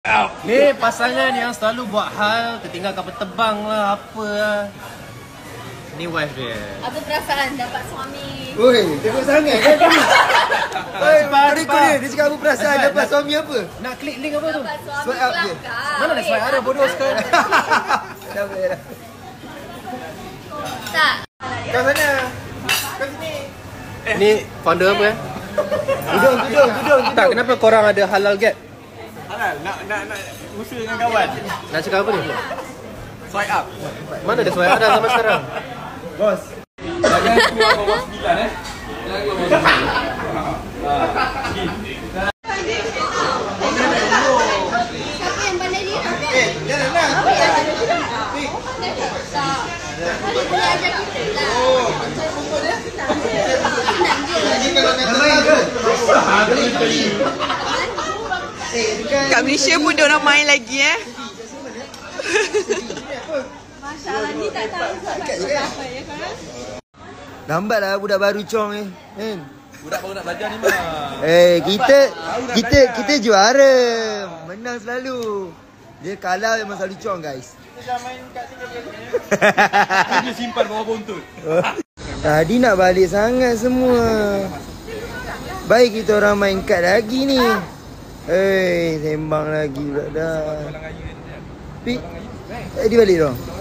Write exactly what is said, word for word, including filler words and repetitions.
Ni pasangan yang selalu buat hal tertinggal kapal terbang lah, apa lah. Ni wife dia. Apa perasaan dapat suami? Oi, tengok sangat kan tu. Oi, tadi kau dia, dia cakap apa perasaan dapat suami apa? Nak klik link apa tu? Dapat suami Swipe up je. kelakar. Mana ada swipe up bodoh sekarang. Dah boleh dah. Tak. Kau sana. Kau sini. Ni founder apa ya? Tudung, tudung, tudung. Tak, kenapa korang ada halal gap? Halal, nak nak nak usaha dengan kawan. Nak cakap apa ni? Swipe up. Mana ada swipe up dah zaman sekarang? Bos. Jangan keluar bawah sembilan eh. Jangan keluar bawah sembilan. Siapa yang pandai dia? Eh, jangan nak. Tak. Dia boleh ajar kita lah. Oh. Jadi kalau nak main ke? Kat Malaysia pun diorang main lagi eh. Masalah ni tak tahu sebab apa ya kan? Lambatlah budak baru cong ni. Kan? Budak baru nak belajar ni mah. Eh, kita kita kita juara. Menang selalu. Dia kalah memang selalu cong, guys. Kita dah main kat sini biasanya. Dia simpan bawah buntut. Tadi nak balik sangat semua. Baik kita orang main kad lagi ni. Eh, sembang lagi pula dah. Pi. Eh, dia balik dah.